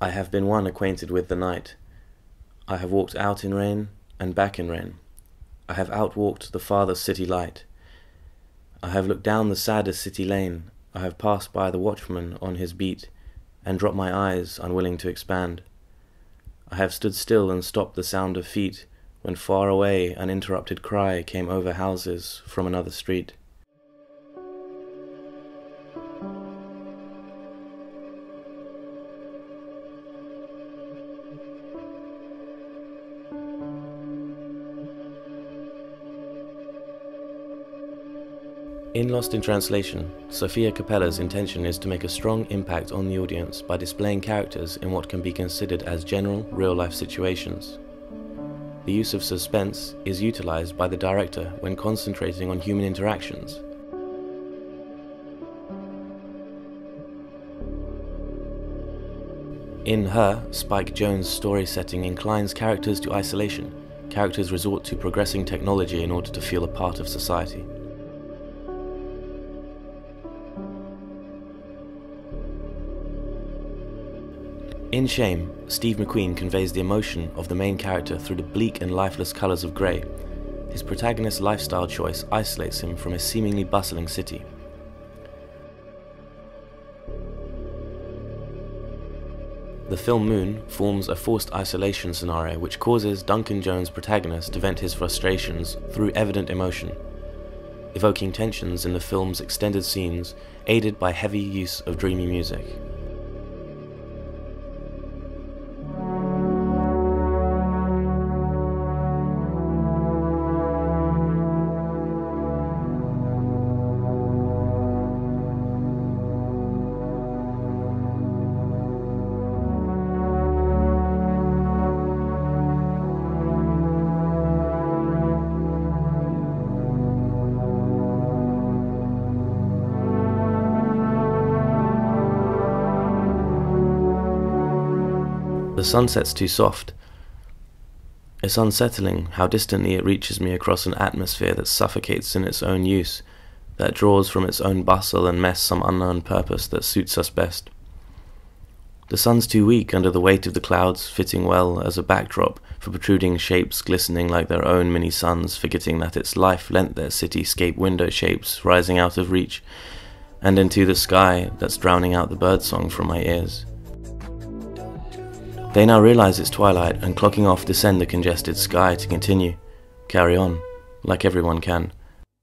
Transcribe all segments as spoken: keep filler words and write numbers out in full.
I have been one acquainted with the night. I have walked out in rain and back in rain. I have outwalked the farthest city light. I have looked down the saddest city lane. I have passed by the watchman on his beat, and dropped my eyes, unwilling to expand. I have stood still and stopped the sound of feet, when far away an interrupted cry came over houses from another street. In Lost in Translation, Sofia Coppola's intention is to make a strong impact on the audience by displaying characters in what can be considered as general, real-life situations. The use of suspense is utilized by the director when concentrating on human interactions. In Her, Spike Jonze' story setting inclines characters to isolation. Characters resort to progressing technology in order to feel a part of society. In Shame, Steve McQueen conveys the emotion of the main character through the bleak and lifeless colours of grey. His protagonist's lifestyle choice isolates him from a seemingly bustling city. The film Moon forms a forced isolation scenario which causes Duncan Jones' protagonist to vent his frustrations through evident emotion, evoking tensions in the film's extended scenes, aided by heavy use of dreamy music. The sunset's too soft. It's unsettling how distantly it reaches me across an atmosphere that suffocates in its own use, that draws from its own bustle and mess some unknown purpose that suits us best. The sun's too weak under the weight of the clouds, fitting well as a backdrop for protruding shapes glistening like their own mini-suns, forgetting that its life lent their cityscape window shapes rising out of reach, and into the sky that's drowning out the birdsong from my ears. They now realize it's twilight and clocking off descend the congested sky to continue, carry on, like everyone can.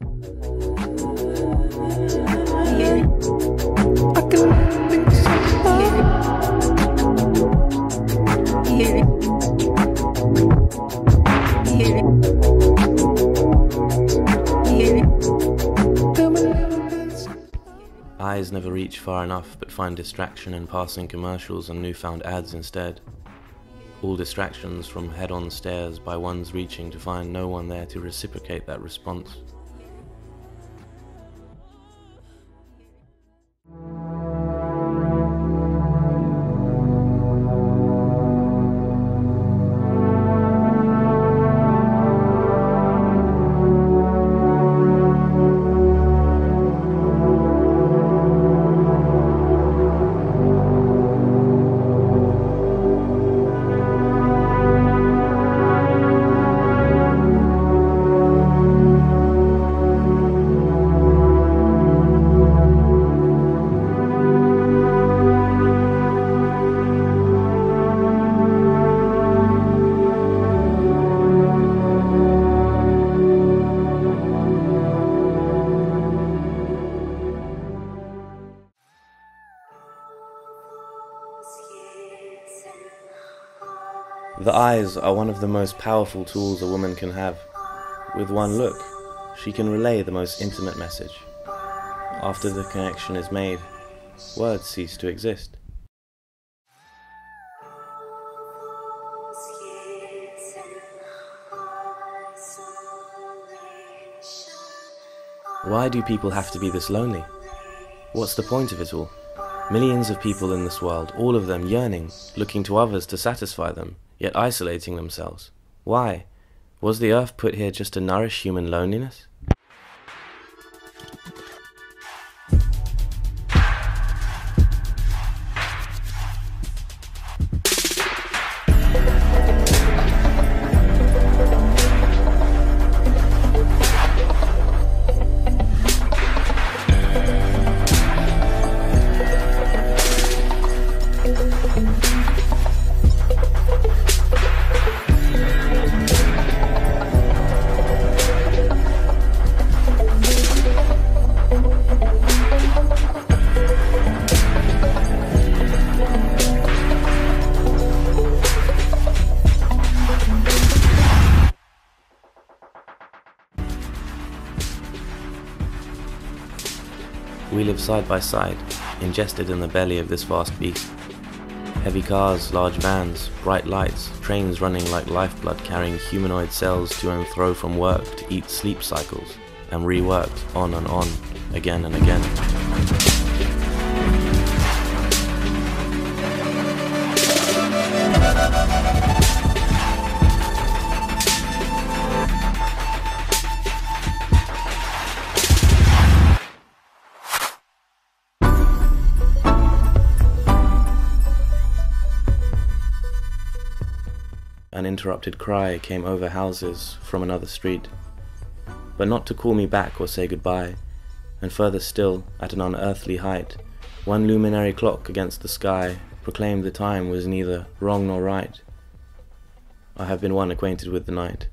Eyes never reach far enough but find distraction in passing commercials and newfound ads instead. All distractions from head-on stares by one's reaching to find no one there to reciprocate that response. The eyes are one of the most powerful tools a woman can have. With one look, she can relay the most intimate message. After the connection is made, words cease to exist. Why do people have to be this lonely? What's the point of it all? Millions of people in this world, all of them yearning, looking to others to satisfy them, yet isolating themselves. Why? Was the earth put here just to nourish human loneliness? We live side by side, ingested in the belly of this vast beast. Heavy cars, large vans, bright lights, trains running like lifeblood carrying humanoid cells to and fro from work to eat sleep cycles, and reworked on and on, again and again. An interrupted cry came over houses from another street, but not to call me back or say goodbye, and further still, at an unearthly height, one luminary clock against the sky proclaimed the time was neither wrong nor right. I have been one acquainted with the night.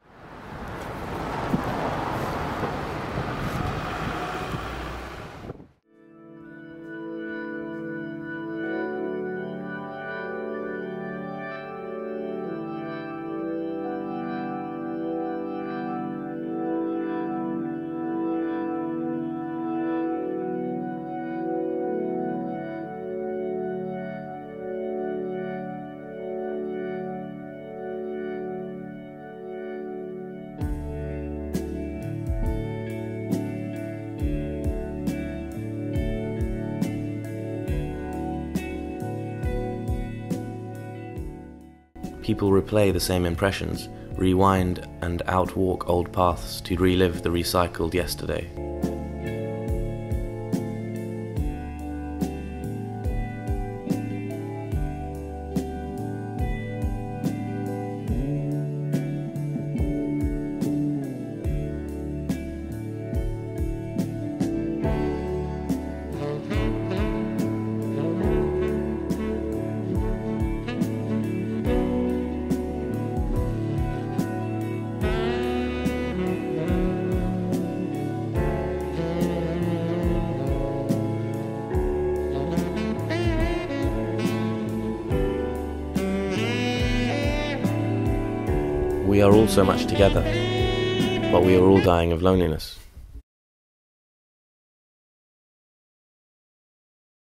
People replay the same impressions, rewind and outwalk old paths to relive the recycled yesterday. We are all so much together, but we are all dying of loneliness.